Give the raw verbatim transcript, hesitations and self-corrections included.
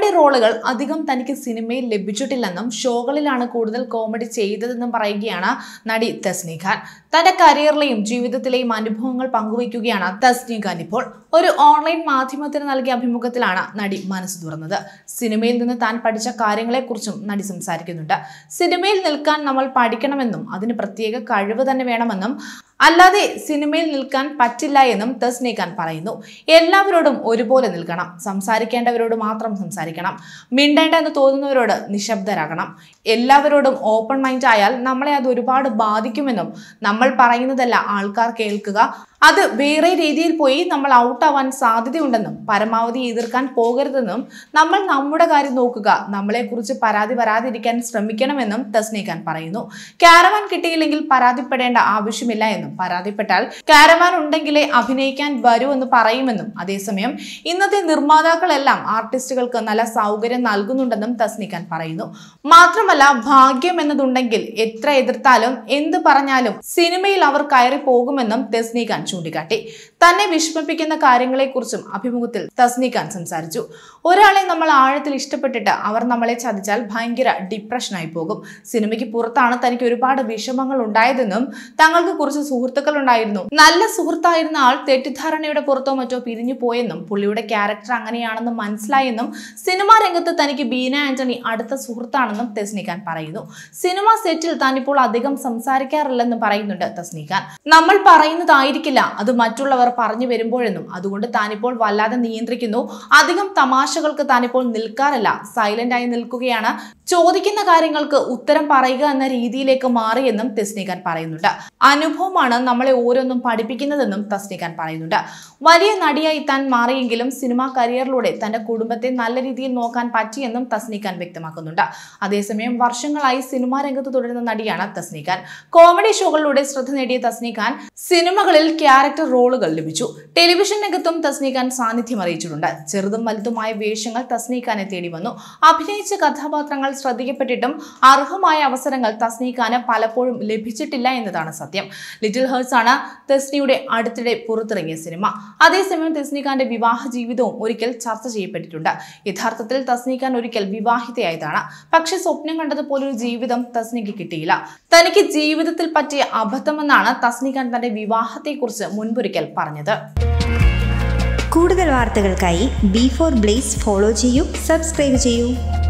Comedy റോളുകൾ അധികം തനിക്ക് സിനിമയിൽ ലഭിച്ചിട്ടില്ലെന്നും ഷോകളിലാണ് കൂടുതൽ കോമഡി ചെയ്തതെന്നും പറയുകയാണ് നടി തസ്നി ഖാൻ. തന്റെ കരിയറിലെയും ജീവിതത്തിലെയും അനുഭവങ്ങൾ പങ്കുവയ്ക്കുകയാണ് തസ്നി ഖാൻ ഇപ്പോൾ. ഒരു ഓൺലൈൻ മാധ്യമത്തിന് നൽകിയ അഭിമുഖത്തിലാണ് നടി മനസ്സ് തുറന്നത്. സിനിമയിൽ നിന്ന് താൻ പഠിച്ച കാര്യങ്ങളെക്കുറിച്ചും നടി സംസാരിക്കുന്നുണ്ട്. സിനിമയിൽ നിൽക്കാൻ നമ്മൾ പഠിക്കണമെന്നും അതിന് പ്രത്യേക കഴിവ് തന്നെ വേണമെന്നും അല്ലാതെ സിനിമയിൽ നിൽക്കാൻ പറ്റില്ല എന്നും തസ്നി ഖാൻ പറയുന്നു. എല്ലാവരോടും ഒരുപോലെ നിൽക്കണം, സംസാരിക്കേണ്ടവരോട് മാത്രം സംസാരിക്കണം, മിണ്ടേണ്ട എന്ന് തോന്നുന്നവരോട് നിശബ്ദരാകണം, എല്ലാവരോടും ഓപ്പൺ മൈൻഡ് ആയാൽ നമ്മളെ അത് ഒരുപാട് ബാധിക്കുമെന്നും നമ്മൾ പറയുന്നതല്ല ആൾക്കാർ കേൾക്കുക, അത് വേറെ രീതിയിൽ പോയി നമ്മൾ ഔട്ടാവാൻ സാധ്യതയുണ്ടെന്നും പരമാവധി എതിർക്കാൻ പോകരുതെന്നും നമ്മൾ നമ്മുടെ കാര്യം നോക്കുക, നമ്മളെക്കുറിച്ച് പരാതി വരാതിരിക്കാൻ ശ്രമിക്കണമെന്നും തസ്നി ഖാൻ പറയുന്നു. കാരവാൻ കിട്ടിയില്ലെങ്കിൽ പരാതിപ്പെടേണ്ട ആവശ്യമില്ല എന്നും പരാതിപ്പെട്ടാൽ കാരവാൻ ഉണ്ടെങ്കിലേ അഭിനയിക്കാൻ വരൂ എന്ന് പറയുമെന്നും അതേസമയം ഇന്നത്തെ നിർമ്മാതാക്കളെല്ലാം ആർട്ടിസ്റ്റുകൾക്ക് നല്ല സൗകര്യം നൽകുന്നുണ്ടെന്നും തസ്നി ഖാൻ പറയുന്നു. മാത്രമല്ല ഭാഗ്യം എന്നതുണ്ടെങ്കിൽ എത്ര എതിർത്താലും എന്ത് പറഞ്ഞാലും സിനിമയിൽ അവർ കയറി പോകുമെന്നും തസ്നി ഖാൻ ചൂണ്ടിക്കാട്ടി. തന്നെ വിഷമിപ്പിക്കുന്ന കാര്യങ്ങളെക്കുറിച്ചും അഭിമുഖത്തിൽ തസ്നി ഖാൻ സംസാരിച്ചു. ഒരാളെ നമ്മൾ ആഴത്തിൽ ഇഷ്ടപ്പെട്ടിട്ട് അവർ നമ്മളെ ചതിച്ചാൽ ഭയങ്കര ഡിപ്രഷനായി പോകും. സിനിമയ്ക്ക് പുറത്താണ് തനിക്ക് ഒരുപാട് വിഷമങ്ങൾ ഉണ്ടായതെന്നും തങ്ങൾക്ക് കുറച്ച് സുഹൃത്തുക്കൾ ഉണ്ടായിരുന്നു, നല്ല സുഹൃത്തായിരുന്ന ആൾ തെറ്റിദ്ധാരണയുടെ പുറത്തോ മറ്റോ പിരിഞ്ഞു പോയെന്നും പുള്ളിയുടെ ക്യാരക്ടർ അങ്ങനെയാണെന്നും മനസ്സിലായെന്നും സിനിമാ രംഗത്ത് തനിക്ക് ബീന ആന്റണി അടുത്ത സുഹൃത്താണെന്നും തസ്നി ഖാൻ പറയുന്നു. സിനിമ സെറ്റിൽ താൻ ഇപ്പോൾ അധികം സംസാരിക്കാറില്ലെന്നും പറയുന്നുണ്ട് തസ്നി ഖാൻ. നമ്മൾ പറയുന്നതായിരിക്കില്ല അത് മറ്റുള്ളവർ പറഞ്ഞു വരുമ്പോഴെന്നും അതുകൊണ്ട് താനിപ്പോൾ വല്ലാതെ നിയന്ത്രിക്കുന്നു, അധികം തമാശകൾക്ക് താനിപ്പോൾ നിൽക്കാറില്ല, സൈലന്റ് ആയി നിൽക്കുകയാണ്, ചോദിക്കുന്ന കാര്യങ്ങൾക്ക് ഉത്തരം പറയുക എന്ന രീതിയിലേക്ക് മാറിയെന്നും തസ്നി ഖാൻ പറയുന്നുണ്ട്. അനുഭവമാണ് നമ്മളെ ഓരോന്നും പഠിപ്പിക്കുന്നതെന്നും തസ്നി ഖാൻ പറയുന്നുണ്ട്. വലിയ നടിയായി താൻ മാറിയെങ്കിലും സിനിമാ കരിയറിലൂടെ തന്റെ കുടുംബത്തെ നല്ല രീതിയിൽ നോക്കാൻ പറ്റിയെന്നും തസ്നി ഖാൻ വ്യക്തമാക്കുന്നുണ്ട്. അതേസമയം വർഷങ്ങളായി സിനിമാ രംഗത്ത് തുടരുന്ന നടിയാണ് തസ്നി ഖാൻ. കോമഡി ഷോകളിലൂടെ ശ്രദ്ധ നേടിയ തസ്നി ഖാൻ സിനിമകളിൽ ക്യാരക്ടർ റോളുകൾ ലഭിച്ചു. ടെലിവിഷൻ രംഗത്തും തസ്നി ഖാൻ സാന്നിധ്യം അറിയിച്ചിട്ടുണ്ട്. ചെറുതും വലുതുമായ വേഷങ്ങൾ തസ്നി ഖാനെ തേടി വന്നു. അഭിനയിച്ച കഥാപാത്രങ്ങൾ ശ്രദ്ധിക്കപ്പെട്ടിട്ടും അർഹമായ അവസരങ്ങൾ തസ്നി ഖാന് പലപ്പോഴും ലഭിച്ചിട്ടില്ല എന്നതാണ് സത്യം. ലിറ്റിൽ ഹേർട്സ് ആണ് തസ്നിയുടെ അടുത്തിടെ പുറത്തിറങ്ങിയ സിനിമ. അതേസമയം തസ്നി ഖാന്റെ വിവാഹ ജീവിതവും ഒരിക്കൽ ചർച്ച ചെയ്യപ്പെട്ടിട്ടുണ്ട്. യഥാർത്ഥത്തിൽ തസ്നി ഖാൻ ഒരിക്കൽ വിവാഹിതയായതാണ്. പക്ഷെ സ്വപ്നം കണ്ടതുപോലൊരു ജീവിതം തസ്നിക്ക് കിട്ടിയില്ല. തനിക്ക് ജീവിതത്തിൽ പറ്റിയ അബദ്ധമെന്നാണ് തസ്നി ഖാൻ തന്റെ വിവാഹത്തെക്കുറിച്ച് മുൻപൊരിക്കൽ പറഞ്ഞത്. കൂടുതൽ വാർത്തകൾക്കായി ബി ഫോർ ബ്ലേസ് ഫോളോ ചെയ്യൂ, സബ്സ്ക്രൈബ് ചെയ്യൂ.